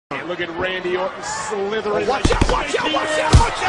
Look at Randy Orton slithering. Watch out, watch out, watch out, watch out!